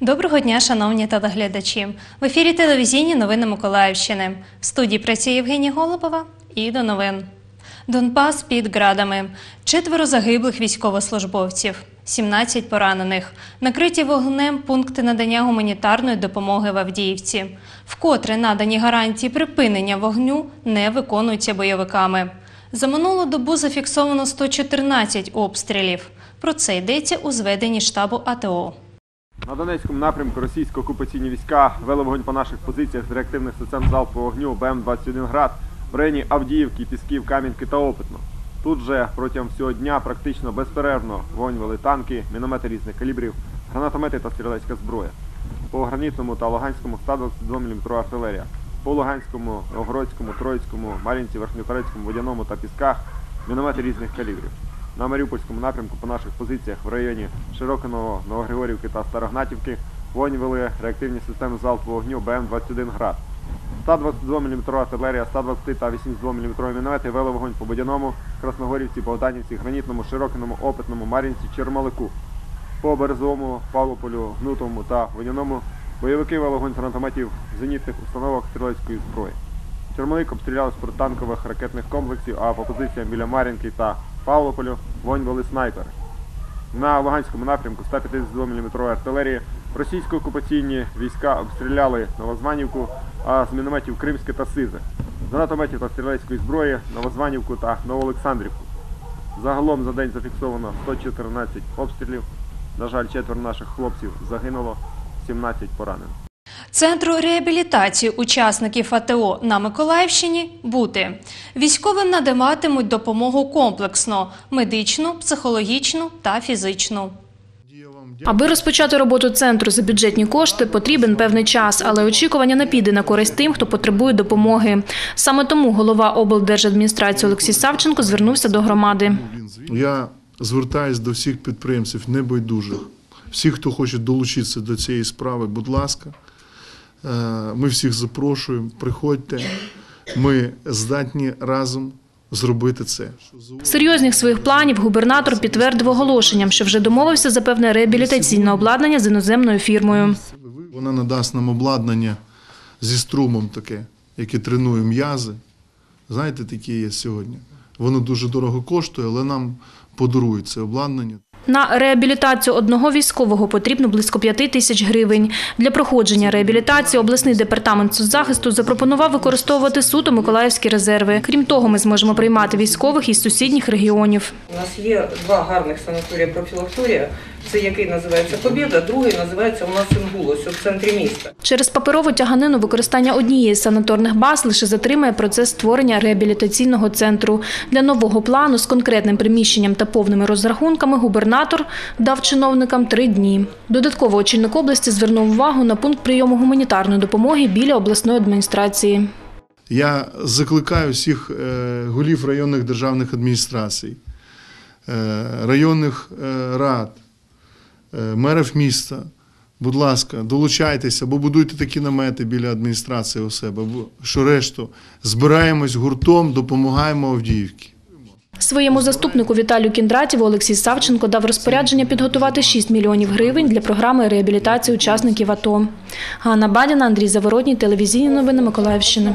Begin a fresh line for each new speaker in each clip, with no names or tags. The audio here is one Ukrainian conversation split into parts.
Доброго дня, шановні телеглядачі! В ефірі телевізійні новини Миколаївщини. В студії працює Євгенія Голубова. І до новин. Донбас під градами. 4 загиблих військовослужбовців. 17 поранених. Накриті вогнем пункти надання гуманітарної допомоги в Авдіївці. Вкотре надані гарантії припинення вогню не виконуються бойовиками. За минулу добу зафіксовано 114 обстрілів. Про це йдеться у зведенні штабу АТО.
На Донецькому напрямку російсько-окупаційні війська вели вогонь по наших позиціях з реактивних систем залпового вогню БМ-21 «Град» в районі Авдіївки, Пісків, Кам'янки та Опитно. Тут же протягом всього дня практично безперервно вогонь вели танки, міномети різних калібрів, гранатомети та стрілецька зброя. По Гранітному та Луганському 122 мм артилерія. По Луганському, Новгородському, Троїцькому, Мар'їнці, Верхньоторецькому, Водяному та Пісках міномети різних калібрів. На Маріупольському напрямку по наших позиціях в районі Широкиного, Новогригорівки та Старогнатівки вогонь вели реактивні системи залпового вогню БМ-21 «Град». 122 мм артилерія, 120 та 82 мм міномети вели вогонь по Водяному, Красногорівці, Богданівці, Гранітному, Широкиному, Опитному, Мар'їнці, Чермалику. По Березовому, Павлополю, Гнутовому та Водяному бойовики вели вогонь з гранатометів, зенітних установок, стрілецької зброї. Чермалик обстріляли з протитанкових ракетних комплексів, а по позиціям біля Мар'їнки та Павлополю вогонь вели снайпери. На Луганському напрямку 152 мм артилерії російсько-окупаційні війська обстріляли Новозванівку, а з мінометів Кримське та Сизе. З гранатометів та стрілецької зброї Новозванівку та Новоолександрівку. Загалом за день зафіксовано 114 обстрілів. На жаль, 4 наших хлопців загинуло, 17 поранено.
Центру реабілітації учасників АТО на Миколаївщині бути. Військовим надаватимуть допомогу комплексно – медичну, психологічну та фізичну.
Аби розпочати роботу центру за бюджетні кошти, потрібен певний час, але очікування не піде на користь тим, хто потребує допомоги. Саме тому голова облдержадміністрації Олексій Савченко звернувся до громади.
Я звертаюся до всіх підприємців небайдужих, всіх, хто хоче долучитися до цієї справи, будь ласка. Ми всіх запрошуємо, приходьте, ми здатні разом зробити це.
Серйозних своїх планів губернатор підтвердив оголошенням, що вже домовився за певне реабілітаційне обладнання з іноземною фірмою.
Вона надасть нам обладнання зі струмом таке, яке тренує м'язи. Знаєте, такі є сьогодні. Воно дуже дорого коштує, але нам подарують це обладнання.
На реабілітацію одного військового потрібно близько 5 тисяч гривень. Для проходження реабілітації обласний департамент соцзахисту запропонував використовувати суто миколаївські резерви. Крім того, ми зможемо приймати військових із сусідніх регіонів.
У нас є 2 гарних санаторія профілакторія. Це який називається «Побєда», другий називається у нас «Інгул», ось в центрі міста.
Через паперову тяганину використання однієї з санаторних баз лише затримає процес створення реабілітаційного центру. Для нового плану з конкретним приміщенням та повними розрахунками губернатор дав чиновникам 3 дні. Додатково очільник області звернув увагу на пункт прийому гуманітарної допомоги біля обласної адміністрації.
Я закликаю всіх голів районних державних адміністрацій, районних рад, мерів міста, будь ласка, долучайтеся, або будуйте такі намети біля адміністрації у себе, або що решту, збираємось гуртом, допомагаємо Авдіївці.
Своєму заступнику Віталію Кіндратєву Олексій Савченко дав розпорядження підготувати 6 мільйонів гривень для програми реабілітації учасників АТО. Ганна Бадіна, Андрій Заворотній, телевізійні новини Миколаївщини.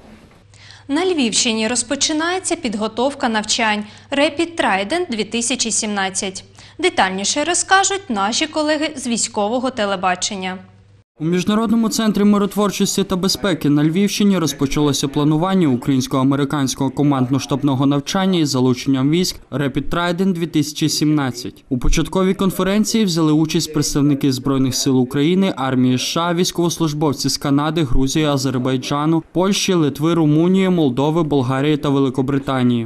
На Львівщині розпочинається підготовка навчань «Rapid Trident 2017». Детальніше розкажуть наші колеги з військового телебачення.
У Міжнародному центрі миротворчості та безпеки на Львівщині розпочалося планування українсько-американського командно-штабного навчання із залученням військ Rapid Trident 2017. У початковій конференції взяли участь представники Збройних сил України, армії США, військовослужбовці з Канади, Грузії, Азербайджану, Польщі, Литви, Румунії, Молдови, Болгарії та Великобританії.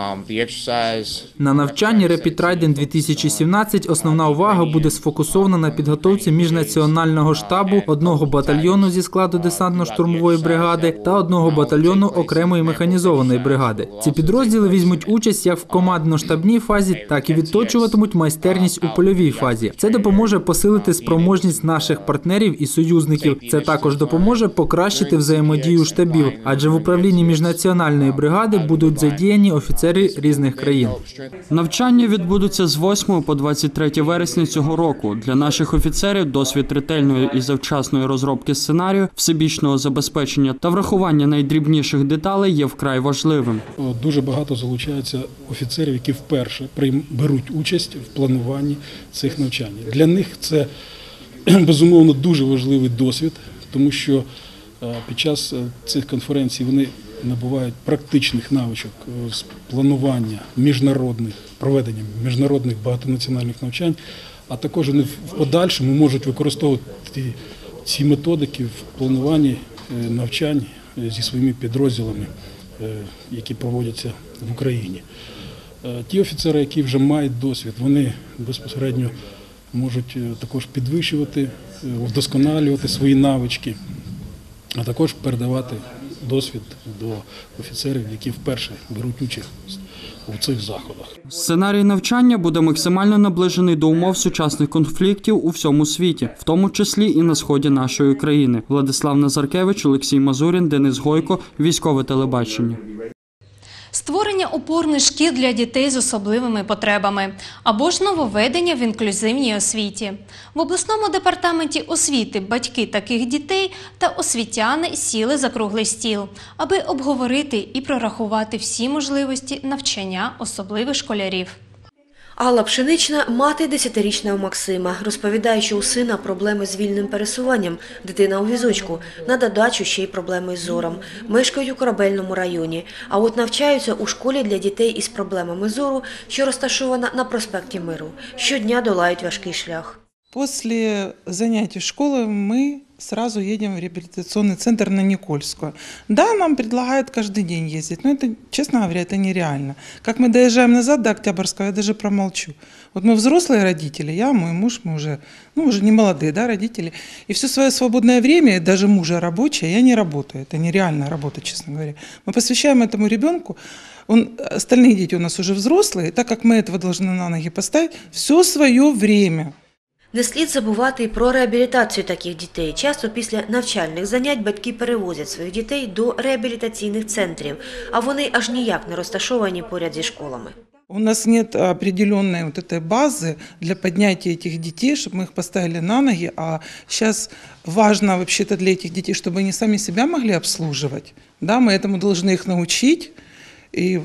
На навчанні Rapid Trident 2017 основна увага буде сфокусована на підготовці міжнаціонального штабу, 1 батальйону зі складу десантно-штурмової бригади та 1 батальйону окремої механізованої бригади. Ці підрозділи візьмуть участь як в командно-штабній фазі, так і відточуватимуть майстерність у польовій фазі. Це допоможе посилити спроможність наших партнерів і союзників. Це також допоможе покращити взаємодію штабів, адже в управлінні міжнаціональної бригади будуть задіяні офіцери офіцери різних країн.
Навчання відбудуться з 8 по 23 вересня цього року. Для наших офіцерів досвід ретельної і завчасної розробки сценарію, всебічного забезпечення та врахування найдрібніших деталей є вкрай важливим.
Дуже багато залучається офіцерів, які вперше беруть участь в плануванні цих навчань. Для них це, безумовно, дуже важливий досвід, тому що під час цих конференцій вони набувають практичних навичок з планування проведення міжнародних багатонаціональних навчань, а також вони в подальшому можуть використовувати ці методики в плануванні навчань зі своїми підрозділами, які проводяться в Україні. Ті офіцери, які вже мають досвід, вони безпосередньо можуть також підвищувати, вдосконалювати свої навички, а також передавати досвід до офіцерів, які вперше беруть участь у цих заходах.
Сценарій навчання буде максимально наближений до умов сучасних конфліктів у всьому світі, в тому числі і на сході нашої країни. Владислав Назаркевич, Олексій Мазурін, Денис Гойко, Військове телебачення.
Створення опорних шкіл для дітей з особливими потребами або ж нововведення в інклюзивній освіті. В обласному департаменті освіти батьки таких дітей та освітяни сіли за круглий стіл, аби обговорити і прорахувати всі можливості навчання особливих школярів.
Алла Пшенична – мати 10-річного Максима. Розповідає, що у сина проблеми з вільним пересуванням, дитина у візочку, на додачу ще й проблеми з зором. Мешкають у Корабельному районі, а от навчаються у школі для дітей із проблемами зору, що розташована на проспекті Миру. Щодня долають важкий шлях.
После занятий школы мы сразу едем в реабилитационный центр на Никольскую. Да, нам предлагают каждый день ездить, но это, честно говоря, это нереально. Как мы доезжаем назад до Октябрьского, я даже промолчу. Вот мы взрослые родители, я, мой муж, мы уже не молодые, да, родители. И все свое свободное время, даже мужа рабочее, я не работаю. Это нереальная работа, честно говоря. Мы посвящаем этому ребенку. Остальные дети у нас уже взрослые, так как мы этого должны на ноги поставить, все свое время.
Не слід забувати і про реабілітацію таких дітей. Часто після навчальних занять батьки перевозять своїх дітей до реабілітаційних центрів, а вони аж ніяк не розташовані поряд зі школами.
У нас нет определенной вот этой базы для поднятия этих детей, чтобы мы их поставили на ноги, а сейчас важно вообще-то для этих детей, чтобы они сами себя могли обслуживать. Да, мы этому должны их научить, и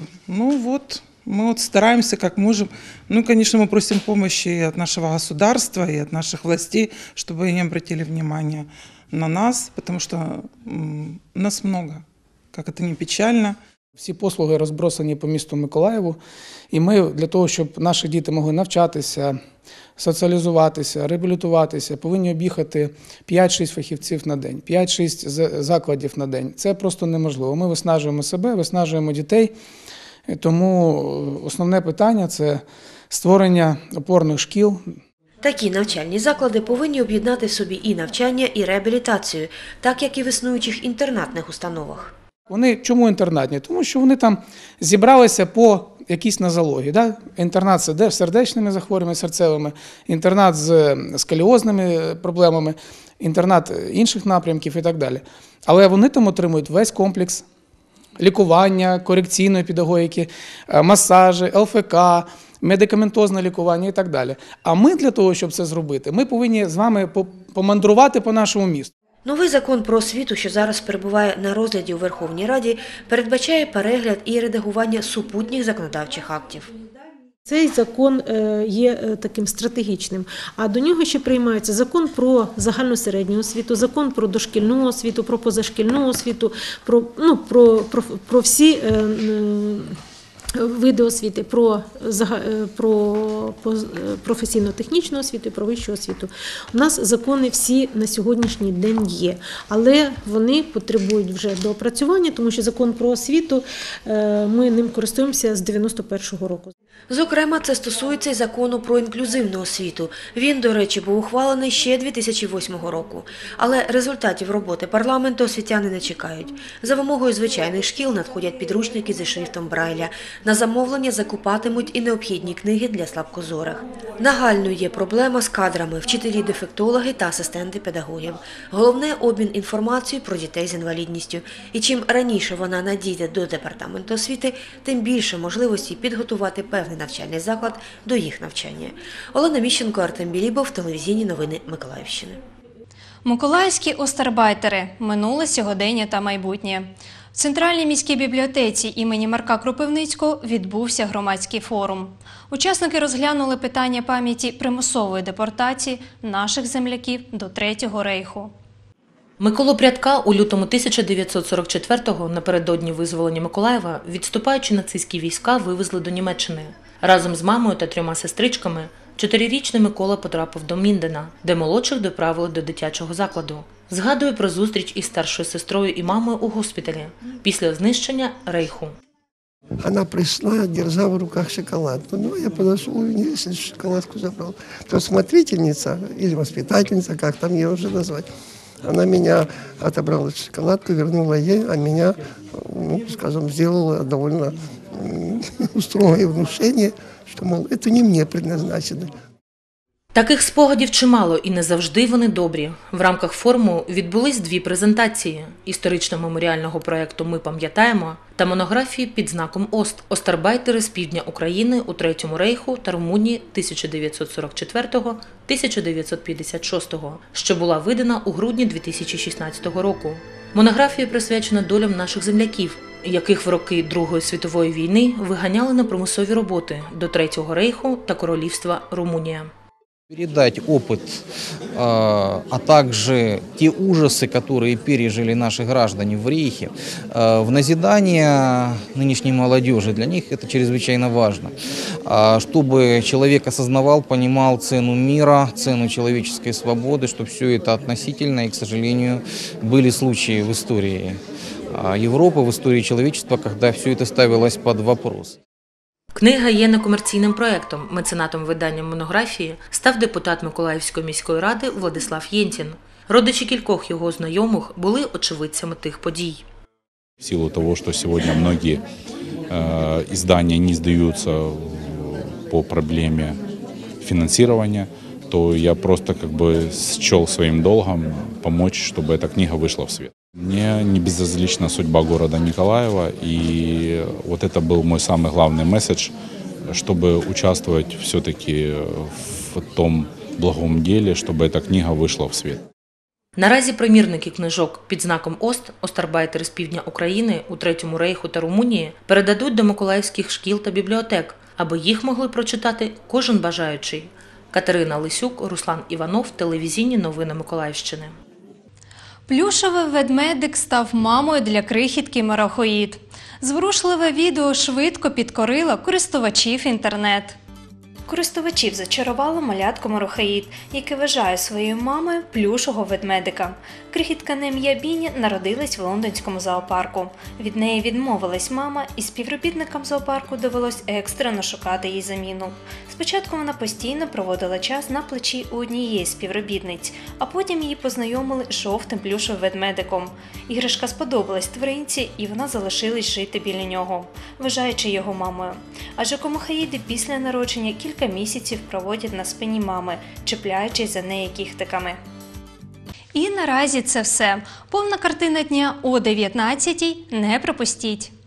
мы стараемся как можем. Конечно, мы просим помощи и от нашего государства, и от наших властей, чтобы они обратили внимание на нас, потому что нас много, как это не печально.
Всі послуги розбросані по місту Миколаєву, і ми для того, щоб наші діти могли навчатися, соціалізуватися, реабілітуватися, повинні об'їхати 5-6 фахівців на день, 5-6 закладів на день. Це просто неможливо. Ми виснажуємо себе, виснажуємо дітей. Тому основне питання – це створення опорних шкіл.
Такі навчальні заклади повинні об'єднати в собі і навчання, і реабілітацію, так як і в існуючих інтернатних установах.
Вони чому інтернатні? Тому що вони там зібралися по якійсь нозології. Да? Інтернат з сердечними захворюваннями, серцевими, інтернат з сколіозними проблемами, інтернат інших напрямків і так далі. Але вони там отримують весь комплекс лікування, корекційної педагогіки, масажі, ЛФК, медикаментозне лікування і так далі. А ми для того, щоб це зробити, ми повинні з вами помандрувати по нашому місту.
Новий закон про освіту, що зараз перебуває на розгляді у Верховній Раді, передбачає перегляд і редагування супутніх законодавчих актів.
Цей закон є таким стратегічним, а до нього ще приймається закон про загальну середню освіту, закон про дошкільну освіту, про позашкільну освіту, про всі види освіти, про професійно-технічну освіту і про вищу освіту. У нас закони всі на сьогоднішній день є, але вони потребують вже доопрацювання, тому що закон про освіту, ми ним користуємося з 91-го року.
Зокрема, це стосується й закону про інклюзивну освіту. Він, до речі, був ухвалений ще 2008 року. Але результатів роботи парламенту освітяни не чекають. За вимогою звичайних шкіл надходять підручники зі шрифтом Брайля. На замовлення закупатимуть і необхідні книги для слабкозорих. Нагальною є проблема з кадрами – вчителі-дефектологи та асистенти педагогів. Головне – обмін інформацією про дітей з інвалідністю. І чим раніше вона надійде до департаменту освіти, тим більше можливості підготувати певний навчальний заклад до їх навчання. Олена Міщенко, Артем Білібов, телевізійні новини Миколаївщини.
Миколаївські остарбайтери – минуле, сьогодення та майбутнє. В Центральній міській бібліотеці імені Марка Кропивницького відбувся громадський форум. Учасники розглянули питання пам'яті примусової депортації наших земляків до Третього рейху.
Миколу Прядка у лютому 1944-го, напередодні визволення Миколаєва, відступаючи нацистські війська, вивезли до Німеччини. Разом з мамою та 3 сестричками 4-річний Микола потрапив до Міндена, де молодших доправили до дитячого закладу. Згадує про зустріч із старшою сестрою і мамою у госпіталі після знищення рейху.
Она пришла, держа в руках шоколадку. Ну, я подошел, у нее шоколадку забрал. То смотрительница или воспитательница, как там ее уже назвать, она меня отобрала шоколадку, вернула ей, а меня, ну, скажем, сделала довольно строгое внушение, что, мол, это не мне предназначено.
Таких спогадів чимало і не завжди вони добрі. В рамках форуму відбулись 2 презентації – історично-меморіального проєкту «Ми пам'ятаємо» та монографії під знаком ОСТ «Остарбайтери з півдня України у Третьому рейху та Румунії 1944-1956», що була видана у грудні 2016 року. Монографія присвячена долям наших земляків, яких в роки Другої світової війни виганяли на примусові роботи до Третього рейху та Королівства Румунія.
Передать опыт, а также те ужасы, которые пережили наши граждане в рейхе, в назидание нынешней молодежи. Для них это чрезвычайно важно. Чтобы человек осознавал, понимал цену мира, цену человеческой свободы, что все это относительно, и, к сожалению, были случаи в истории Европы, в истории человечества, когда все это ставилось под вопрос.
Книга є некомерційним проєктом. Меценатом видання монографії став депутат Миколаївської міської ради Владислав Єнтін. Родичі кількох його знайомих були очевидцями тих подій.
В силу того, что сегодня многие издания не сдаются по проблеме финансирования, то я просто счел своим долгом помочь, чтобы эта книга вышла в свет. Мне не безразлична судьба города Николаева, и вот это был мой самый главный месседж, чтобы участвовать все-таки в том благом деле, чтобы эта книга вышла в свет.
Наразі примірники книжок під знаком ОСТ «Остарбайтери з півдня України у Третьому рейху та Румунії» передадуть до миколаївських шкіл та бібліотек, аби їх могли прочитати кожен бажаючий. Катерина Лисюк, Руслан Іванов, телевізійні новини Миколаївщини.
Плюшевий ведмедик став мамою для крихітки Марахоїд. Зворушливе відео швидко підкорило користувачів інтернет. Користувачів зачарувало малятко Марахоїд, яке вважає своєю мамою плюшового ведмедика. Крихітка на ім'я Біні народилась в лондонському зоопарку. Від неї відмовилась мама, і співробітникам зоопарку довелось екстрено шукати їй заміну. Спочатку вона постійно проводила час на плечі у однієї з співробітниць, а потім її познайомили з жовтим плюшовим ведмедиком. Іграшка сподобалась тваринці, і вона залишилась жити біля нього, вважаючи його мамою. Адже комахоїди після народження кілька місяців проводять на спині мами, чіпляючись за неї кіхтиками. І наразі це все. Повна картина дня о 19-й не пропустіть.